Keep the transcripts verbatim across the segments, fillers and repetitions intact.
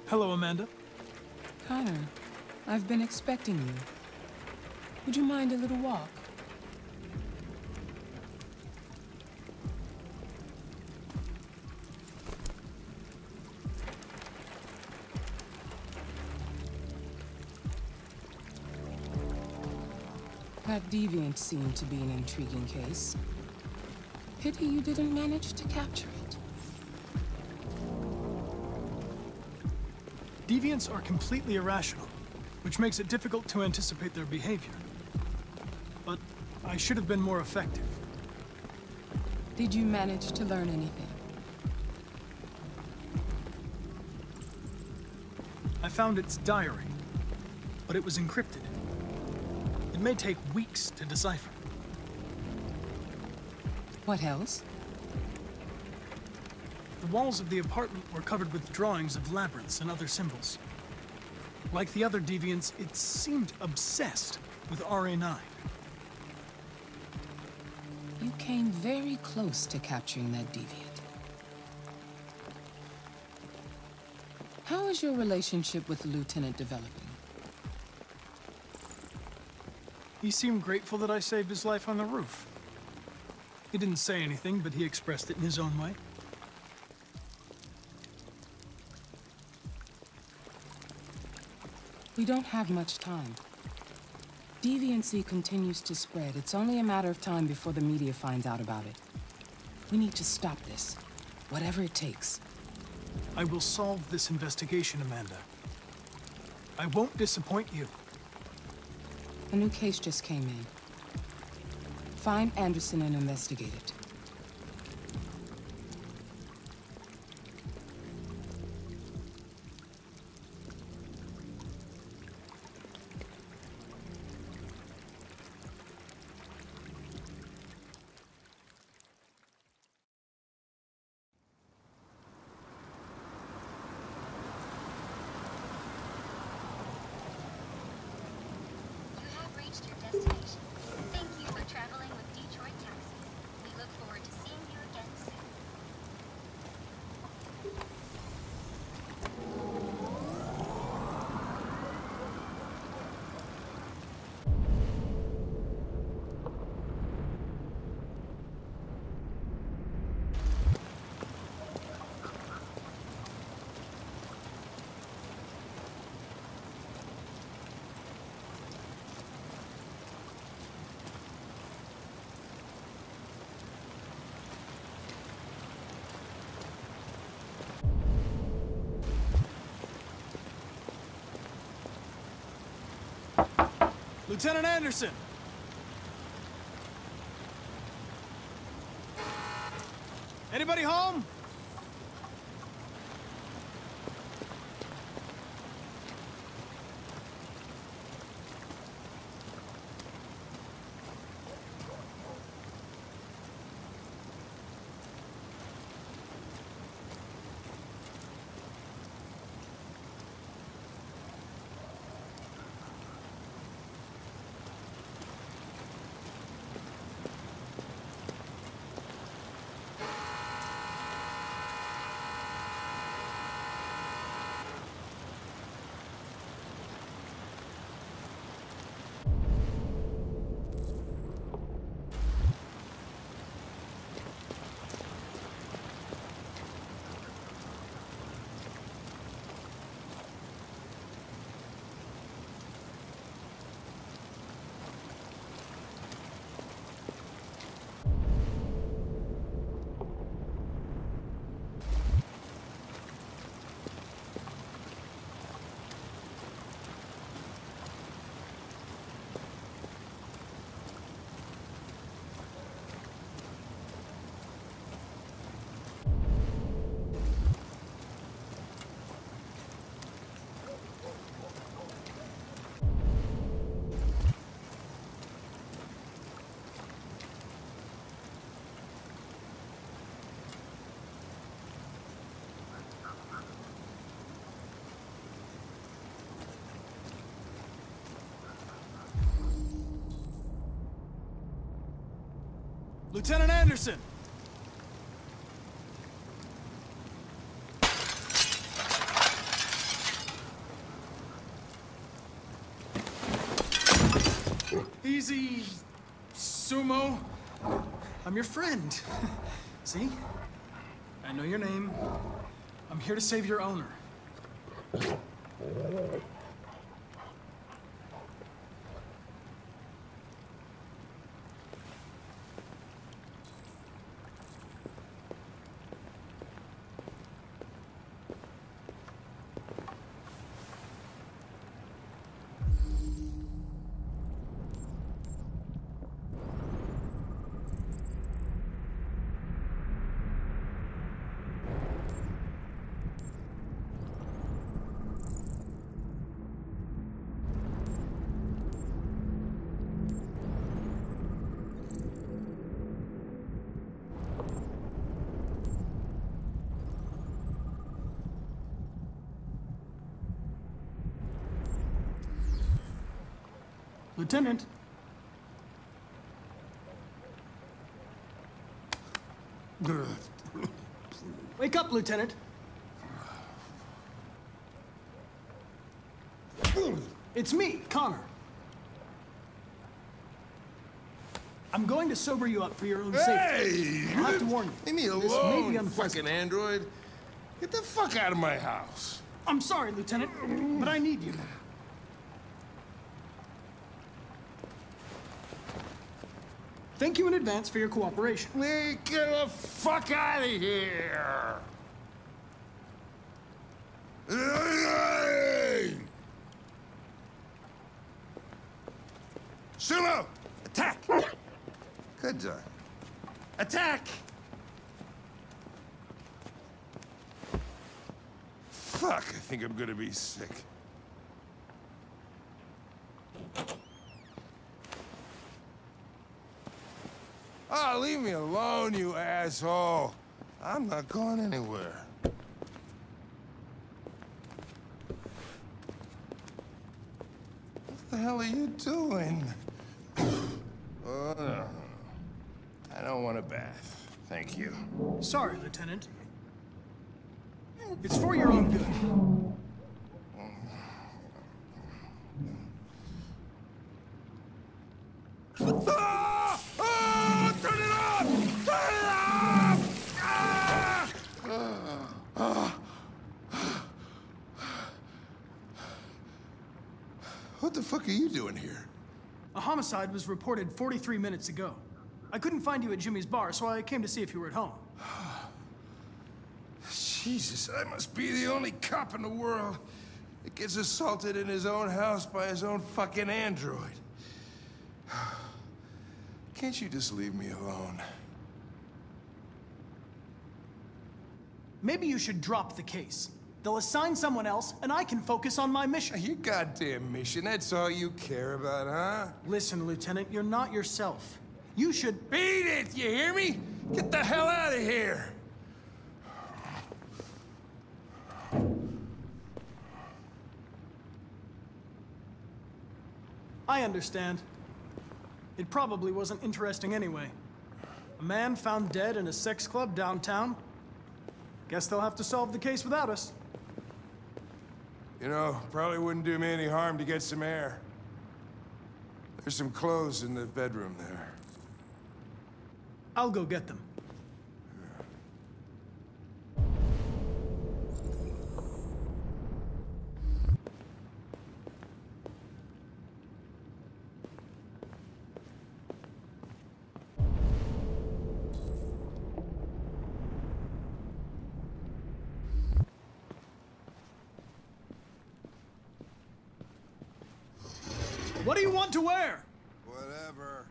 Hello, Amanda. Connor, I've been expecting you. Would you mind a little walk? That deviant seemed to be an intriguing case. Pity you didn't manage to capture it. Deviants are completely irrational, which makes it difficult to anticipate their behavior. But I should have been more effective. Did you manage to learn anything? I found its diary, but it was encrypted. It may take weeks to decipher. What else? The walls of the apartment were covered with drawings of labyrinths and other symbols. Like the other deviants, it seemed obsessed with R A nine. You came very close to capturing that deviant. How is your relationship with the Lieutenant developing? He seemed grateful that I saved his life on the roof. He didn't say anything, but he expressed it in his own way. We don't have much time. Deviancy continues to spread. It's only a matter of time before the media finds out about it. We need to stop this, whatever it takes. I will solve this investigation, Amanda. I won't disappoint you. A new case just came in. Find Anderson and investigate it. Lieutenant Anderson! Anybody home? Lieutenant Anderson! easy, Sumo. I'm your friend. See? I know your name. I'm here to save your owner. Lieutenant. Wake up, Lieutenant. It's me, Connor. I'm going to sober you up for your own safety. Hey! I'll have to warn you. Leave me This may be alone, unpleasant. fucking android. Get the fuck out of my house. I'm sorry, Lieutenant, but I need you. Thank you in advance for your cooperation. Hey, get the fuck out of here! Hey! Sumo! Attack! Good job. Attack! Fuck, I think I'm gonna be sick. Oh, leave me alone, you asshole. I'm not going anywhere. What the hell are you doing? Oh, no. I don't want a bath. Thank you. Sorry, Lieutenant. It's for your own good. Ah! Ah! Turn it off! Turn it off! Ah! Ah! What the fuck are you doing here? A homicide was reported forty-three minutes ago. I couldn't find you at Jimmy's bar, so I came to see if you were at home. Jesus, I must be the only cop in the world that gets assaulted in his own house by his own fucking android. Can't you just leave me alone? Maybe you should drop the case. They'll assign someone else, and I can focus on my mission. Your goddamn mission, that's all you care about, huh? Listen, Lieutenant, you're not yourself. You should... Beat it, you hear me? Get the hell out of here! I understand. It probably wasn't interesting anyway. A man found dead in a sex club downtown. Guess they'll have to solve the case without us. You know, probably wouldn't do me any harm to get some air. There's some clothes in the bedroom there. I'll go get them. What do you want to wear? Whatever.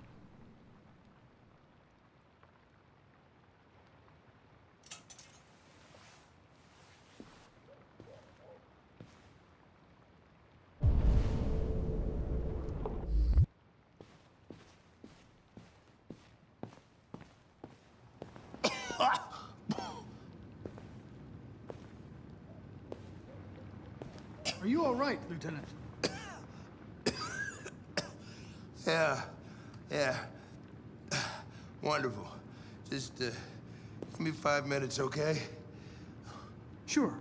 Are you all right, Lieutenant? Yeah, yeah. Wonderful. Just, uh, give me five minutes, okay? Sure.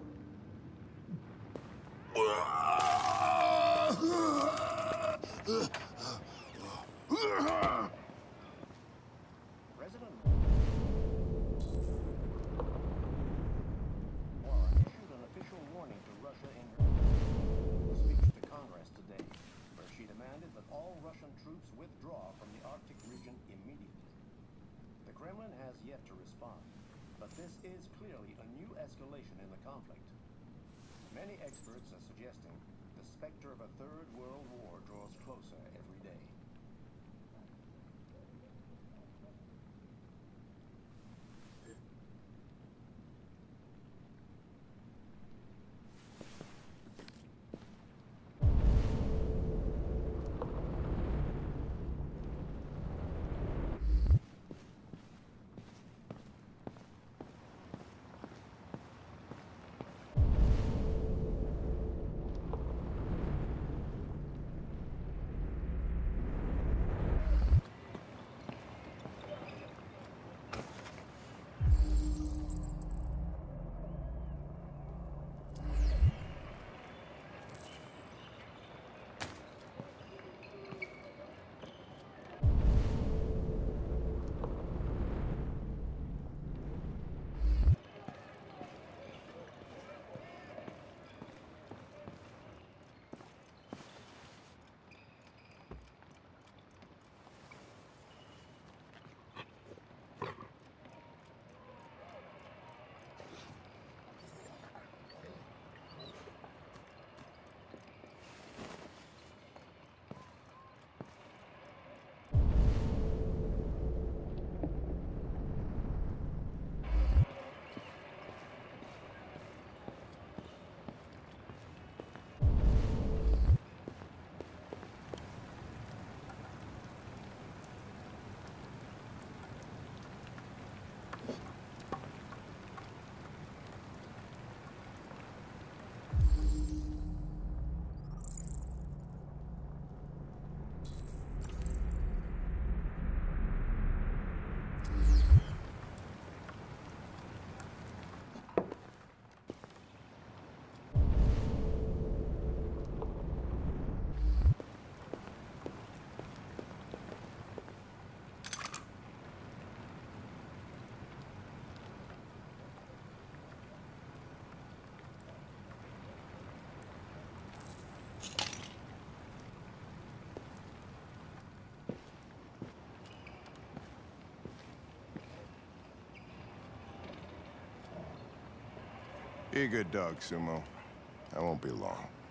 President Warren issued an official warning to Russia in her speech to Congress today, where she demanded that all Russian troops withdraw from the Arctic region immediately. The Kremlin has yet to respond, but this is clearly a new escalation in the conflict. Many experts are suggesting the specter of a third world war draws closer every day. Be a good dog, Sumo. I won't be long.